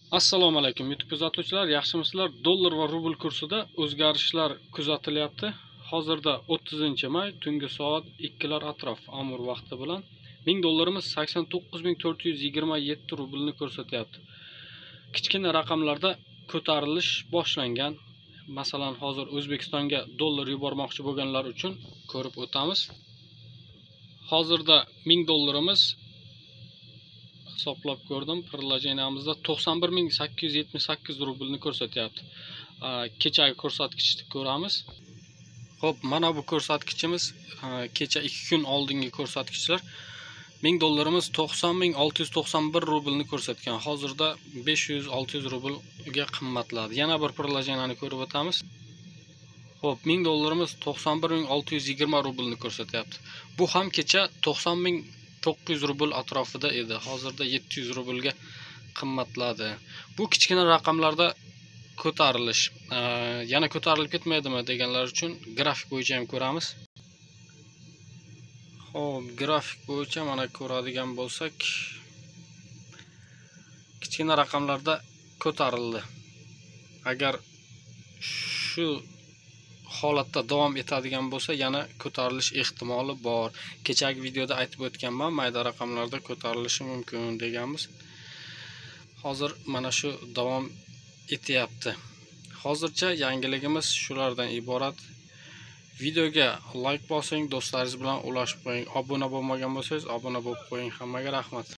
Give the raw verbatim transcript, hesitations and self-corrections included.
Assalomu alaykum YouTube kuzatuvchilar, yaxshimisizlar? Dollar va rubl kursida o'zgarishlar kuzatilyapti. Hozirda o'ttizinchi may tungi soat ikkilar atrof Amur vaqti bilan ming dollarimiz sakson to'qqiz ming to'rt yuz yigirma yetti rublni ko'rsatyapti. Kichkina raqamlarda ko'tarilish boshlangan. Masalan, hozir O'zbekistonga dollar yubormoqchi bo'lganlar uchun ko'rib o'tamiz. Hozirda ming dollarimiz hisoblab ko'rdim. Prilojeniyamizda to'qson bir ming sakkiz yuz yetmish sakkiz rublni ko'rsatyapti. Kechagi ko'rsatkichni ko'ramiz. Xo'p, mana bu ko'rsatkichimiz kecha ikki kun oldingi ko'rsatkichlar. ming dollarimiz to'qson ming olti yuz to'qson bir rublni ko'rsatgan. Hozirda besh yuz olti yuz rublga qimmatladi. Yana bir prilojeniyani ko'rib o'tamiz. Xo'p, ming dollarimiz to'qson bir ming olti yuz yigirma rublni ko'rsatyapti. Bu ham kecha to'qson ming to'qqiz yuz rubl atrofida edi. Hozirda yetti yuz rublga qimmatladi. Bu kichkina raqamlarda ko'tarilish. Yana ko'tarilib ketmaydimi deganlar uchun grafik bo'yicha ham ko'ramiz. Xo'p, grafik bo'yicha mana ko'radigan bo'lsak, kichkina raqamlarda ko'tarildi. Agar shu holatda davom etadigan bo'lsa, yana ko'tarilish ehtimoli bor. Kechagi videoda aytib o'tganman, mayda raqamlarda ko'tarilishi mumkin deganmiz. Hozir mana shu davom etyapti. Hozircha yangiligimiz shulardan iborat. Videoga like bosing, do'stlaringiz bilan ulashib qo'ying. Obuna bo'lmagan bo'lsangiz, obuna bo'lib qo'ying. Hammaga rahmat.